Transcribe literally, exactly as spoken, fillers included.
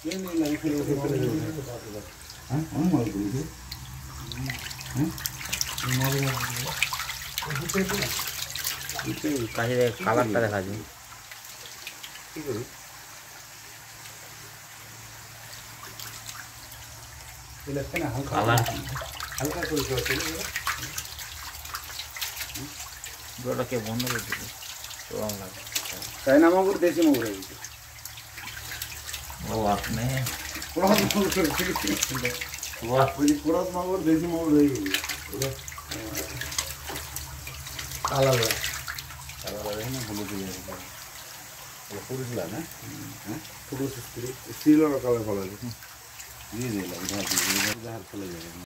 হ্যাঁ অনেক মাল করেছে হ্যাঁ কাছে কালারটা দেখা যায় কি করি কালার হালকা করে পুরোটাকে বন্ধ করে দিল চরম লাগে চাইনা মাগুর দেশি মাগুর ও আপনি কোরাস মাগুর কোরাস মাগুর দেশি মাগুর হয়ে গেছে কালা কালা লাগে না হলুদ হয়ে যাবে পুরুষলা না হ্যাঁ পুরুষ স্ত্রী স্ত্রীর কালার ভালো লাগে দিয়ে দিলাম ধার দিয়ে ধার চলে যাবে